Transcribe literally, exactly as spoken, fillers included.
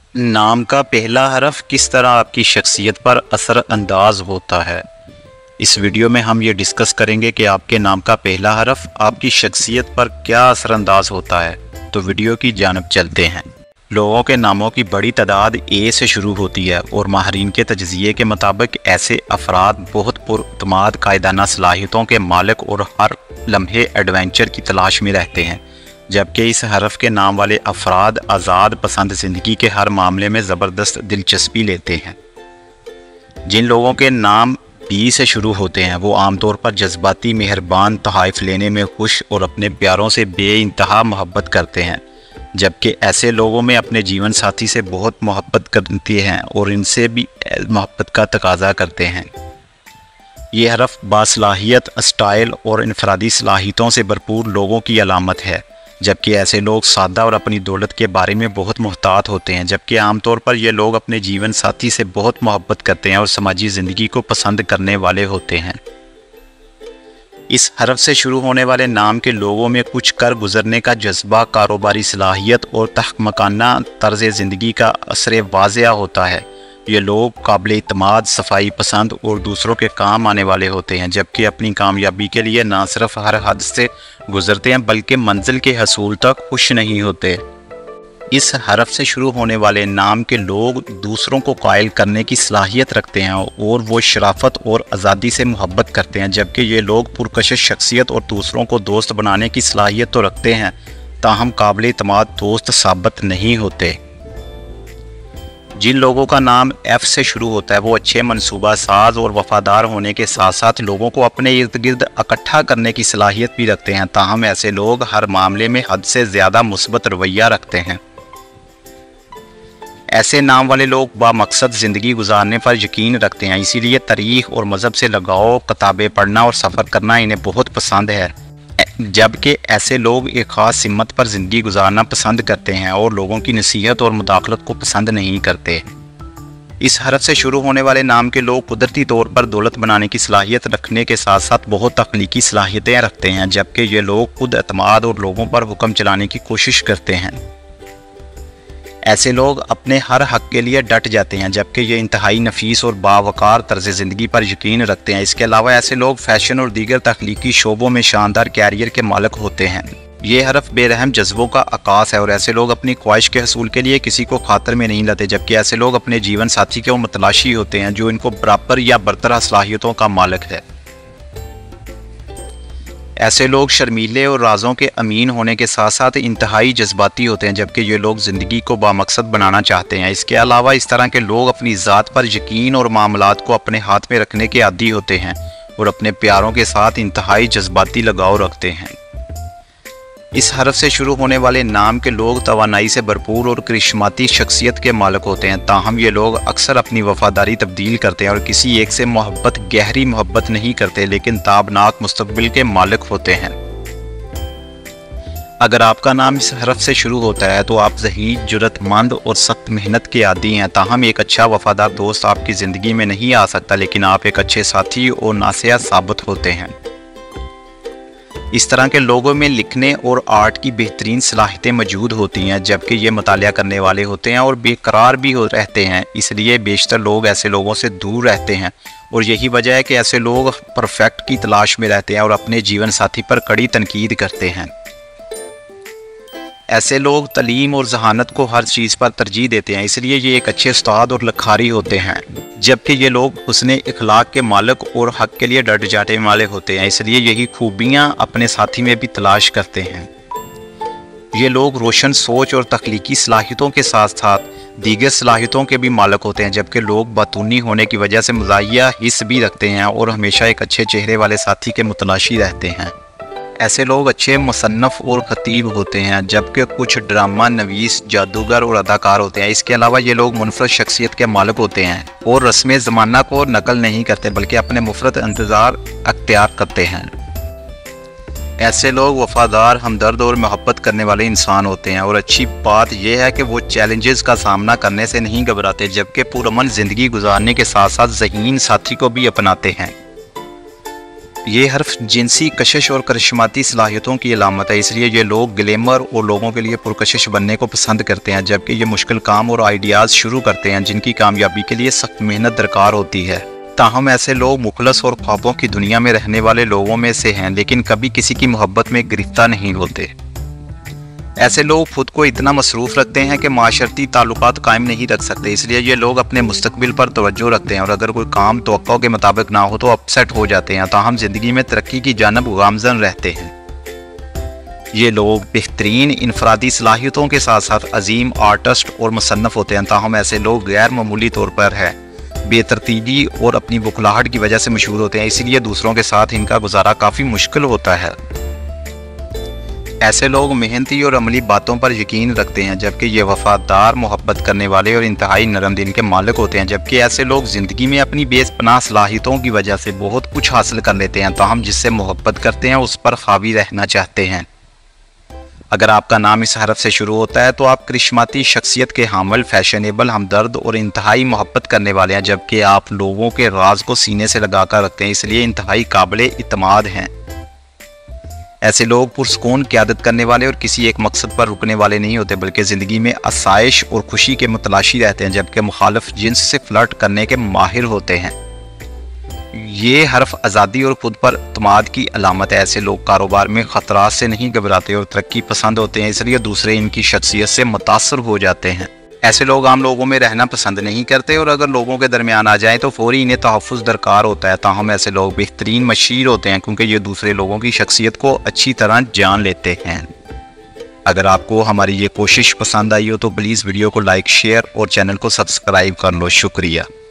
नाम का पहला हरफ किस तरह आपकी शख्सियत पर असर अंदाज होता है। इस वीडियो में हम ये डिस्कस करेंगे कि आपके नाम का पहला हरफ आपकी शख्सियत पर क्या असर अंदाज होता है। तो वीडियो की जानब चलते हैं। लोगों के नामों की बड़ी तादाद ए से शुरू होती है और माहरीन के तजज़िये के मुताबिक ऐसे अफराद बहुत पुरअतमाद कायदाना सलाहियतों के मालिक और हर लम्हे एडवेंचर की तलाश में रहते हैं, जबकि इस हरफ के नाम वाले अफराद आज़ाद पसंद ज़िंदगी के हर मामले में ज़बरदस्त दिलचस्पी लेते हैं। जिन लोगों के नाम बी से शुरू होते हैं वो आमतौर पर जज्बाती, मेहरबान, तोहफ़ लेने में खुश और अपने प्यारों से बेइंतहा मोहब्बत करते हैं, जबकि ऐसे लोगों में अपने जीवन साथी से बहुत मोहब्बत करते हैं और इनसे भी मोहब्बत का तकाजा करते हैं। ये हरफ बासलाहियत, स्टाइल और इनफरादी सलाहियतों से भरपूर लोगों की अलामत है, जबकि ऐसे लोग सादा और अपनी दौलत के बारे में बहुत मुहतात होते हैं, जबकि आमतौर पर ये लोग अपने जीवन साथी से बहुत मोहब्बत करते हैं और समाजी ज़िंदगी को पसंद करने वाले होते हैं। इस हरफ से शुरू होने वाले नाम के लोगों में कुछ कर गुजरने का जज्बा, कारोबारी सलाहियत और तहमकाना तर्ज ज़िंदगी का असर वाज़िया होता है। ये लोग काबिल इत्माद, सफाई पसंद और दूसरों के काम आने वाले होते हैं, जबकि अपनी कामयाबी के लिए ना सिर्फ हर हद से गुजरते हैं बल्कि मंजिल के हसूल तक खुश नहीं होते। इस हरफ से शुरू होने वाले नाम के लोग दूसरों को कायल करने की सलाहियत रखते हैं और वो शराफत और आज़ादी से मोहब्बत करते हैं, जबकि ये लोग पुरकशिश शख्सियत और दूसरों को दोस्त बनाने की सलाहियत तो रखते हैं, ताहम काबिल इत्माद दोस्त साबित नहीं होते। जिन लोगों का नाम एफ से शुरू होता है वो अच्छे मनसूबा साज और वफादार होने के साथ साथ लोगों को अपने इर्द गिर्द इकट्ठा करने की सलाहियत भी रखते हैं, ताहम ऐसे लोग हर मामले में हद से ज़्यादा मुस्बत रवैया रखते हैं। ऐसे नाम वाले लोग बामकसद ज़िंदगी गुजारने पर यकीन रखते हैं, इसीलिए तारीख़ और मज़हब से लगाव, किताबें पढ़ना और सफ़र करना इन्हें बहुत पसंद है, जबकि ऐसे लोग एक ख़ास सिमत पर ज़िंदगी गुजारना पसंद करते हैं और लोगों की नसीहत और मुदाखलत को पसंद नहीं करते। इस हरफ से शुरू होने वाले नाम के लोग कुदरती तौर पर दौलत बनाने की सलाहियत रखने के साथ साथ बहुत तख्लीकी सलाहियतें रखते हैं, जबकि ये लोग खुद एतमाद और लोगों पर हुक्म चलाने की कोशिश करते हैं। ऐसे लोग अपने हर हक के लिए डट जाते हैं, जबकि ये इंतहाई नफीस और बावकार तर्ज ज़िंदगी पर यकीन रखते हैं। इसके अलावा ऐसे लोग फ़ैशन और दीगर तख्लीकी शोबों में शानदार कैरियर के मालिक होते हैं। ये हरफ बेरहम जज्बों का आकाश है और ऐसे लोग अपनी ख्वाहिश के हसूल के लिए किसी को खातर में नहीं लाते, जबकि ऐसे लोग अपने जीवन साथी के वो मतलाशी होते हैं जो इनको बराबर या बरतरह सलाहियतों का मालिक है। ऐसे लोग शर्मीले और राजों के अमीन होने के साथ साथ इंतहाई जज्बाती होते हैं, जबकि ये लोग ज़िंदगी को बामकसद बनाना चाहते हैं। इसके अलावा इस तरह के लोग अपनी ज़ात पर यकीन और मामलात को अपने हाथ में रखने के आदी होते हैं और अपने प्यारों के साथ इंतहाई जज्बाती लगाव रखते हैं। इस हरफ से शुरू होने वाले नाम के लोग तवानाई से भरपूर और करिश्माती शख्सियत के मालिक होते हैं, ताहम ये लोग अक्सर अपनी वफादारी तब्दील करते हैं और किसी एक से मोहब्बत गहरी मोहब्बत नहीं करते, लेकिन ताबनाक मुस्तकबिल के मालिक होते हैं। अगर आपका नाम इस हरफ से शुरू होता है तो आप ज़हीन, जुर्रतमंद और सख्त मेहनत के आदी हैं, ताहम एक अच्छा वफादार दोस्त आपकी ज़िंदगी में नहीं आ सकता, लेकिन आप एक अच्छे साथी और नासिया साबित होते हैं। इस तरह के लोगों में लिखने और आर्ट की बेहतरीन सलाहियतें मौजूद होती हैं, जबकि ये मुतालिया करने वाले होते हैं और बेकरार भी हो रहते हैं, इसलिए बेशतर लोग ऐसे लोगों से दूर रहते हैं और यही वजह है कि ऐसे लोग परफेक्ट की तलाश में रहते हैं और अपने जीवन साथी पर कड़ी तनकीद करते हैं। ऐसे लोग तलीम और जहानत को हर चीज़ पर तरजीह देते हैं, इसलिए ये एक अच्छे उस्ताद और लखारी होते हैं, जबकि ये लोग हुस्ने इखलाक के मालिक और हक के लिए डट जाने वाले होते हैं, इसलिए यही खूबियाँ अपने साथी में भी तलाश करते हैं। ये लोग रोशन सोच और तख्लीकी सलाहियतों के साथ साथ दीगर सलाहियतों के भी मालिक होते हैं, जबकि लोग बातूनी होने की वजह से मज़ाहिया हिस्स भी रखते हैं और हमेशा एक अच्छे चेहरे वाले साथी के मुतलाशी रहते हैं। ऐसे लोग अच्छे मुसन्नफ़ और खतीब होते हैं, जबकि कुछ ड्रामा नवीस, जादूगर और अदाकार होते हैं। इसके अलावा ये लोग मुनफरद शख्सियत के मालिक होते हैं और रस्म ज़माना को नकल नहीं करते बल्कि अपने मुफरद इंतज़ार अख्तियार करते हैं। ऐसे लोग वफादार, हमदर्द और मोहब्बत करने वाले इंसान होते हैं और अच्छी बात यह है कि वो चैलेंजेस का सामना करने से नहीं घबराते, जबकि पुरअमन ज़िंदगी गुजारने के साथ साथ ज़हीन साथी को भी अपनाते हैं। ये हर्फ जिनसी कशिश और करिश्माती सलाहियतों की अलामत है, इसलिए ये लोग ग्लैमर और लोगों के लिए पुरकशिश बनने को पसंद करते हैं, जबकि ये मुश्किल काम और आइडियाज़ शुरू करते हैं जिनकी कामयाबी के लिए सख्त मेहनत दरकार होती है। ताहम ऐसे लोग मुखलस और ख्वाबों की दुनिया में रहने वाले लोगों में से हैं, लेकिन कभी किसी की मोहब्बत में गिरफ्तार नहीं होते। ऐसे लोग खुद को इतना मसरूफ़ रखते हैं कि माशरती ताल्लुकात कायम नहीं रख सकते, इसलिए ये लोग अपने मुस्तकबिल पर तवज्जो रखते हैं और अगर कोई काम तवक्को के मुताबिक ना हो तो अपसेट हो जाते हैं। ताहम ज़िंदगी में तरक्की की जानब गामज़न रहते हैं। ये लोग बेहतरीन इनफरादी सलाहियतों के साथ साथ अजीम आर्टिस्ट और मुसन्नफ़ होते हैं। ताहम ऐसे लोग गैर मामूली तौर पर है बेतरतीबी और अपनी बुखलाहट की वजह से मशहूर होते हैं, इसीलिए दूसरों के साथ इनका गुजारा काफ़ी मुश्किल होता है। ऐसे लोग मेहनती और अमली बातों पर यकीन रखते हैं, जबकि ये वफादार, मोहब्बत करने वाले और इंतहाई नरम दिल के मालिक होते हैं। जबकि ऐसे लोग ज़िंदगी में अपनी बेपनाह सलाहियतों की वजह से बहुत कुछ हासिल कर लेते हैं, ताहम जिससे मोहब्बत करते हैं उस पर हावी रहना चाहते हैं। अगर आपका नाम इस हरफ से शुरू होता है तो आप करिश्माती शख्सियत के हामिल, फैशनेबल, हमदर्द और इंतहाई मोहब्बत करने वाले हैं, जबकि आप लोगों के राज को सीने से लगा कर रखते हैं, इसलिए इंतहाई काबिल इत्मीनान हैं। ऐसे लोग पुरसकून क़यादत करने वाले और किसी एक मकसद पर रुकने वाले नहीं होते, बल्कि ज़िंदगी में आसाइश और खुशी के मुतलाशी रहते हैं, जबकि मुखालिफ जिन्स से फ्लर्ट करने के माहिर होते हैं। ये हरफ आज़ादी और खुद पर इत्मीनान की अलामत है। ऐसे लोग कारोबार में ख़तरात से नहीं घबराते और तरक्की पसंद होते हैं, इसलिए दूसरे इनकी शख्सियत से मुतासर हो जाते हैं। ऐसे लोग आम लोगों में रहना पसंद नहीं करते और अगर लोगों के दरमियान आ जाएं तो फौरी इन्हें तहफ़्फ़ुज़ दरकार होता है। ताहम ऐसे लोग बेहतरीन मशीर होते हैं क्योंकि ये दूसरे लोगों की शख्सियत को अच्छी तरह जान लेते हैं। अगर आपको हमारी ये कोशिश पसंद आई हो तो प्लीज़ वीडियो को लाइक, शेयर और चैनल को सब्सक्राइब कर लो। शुक्रिया।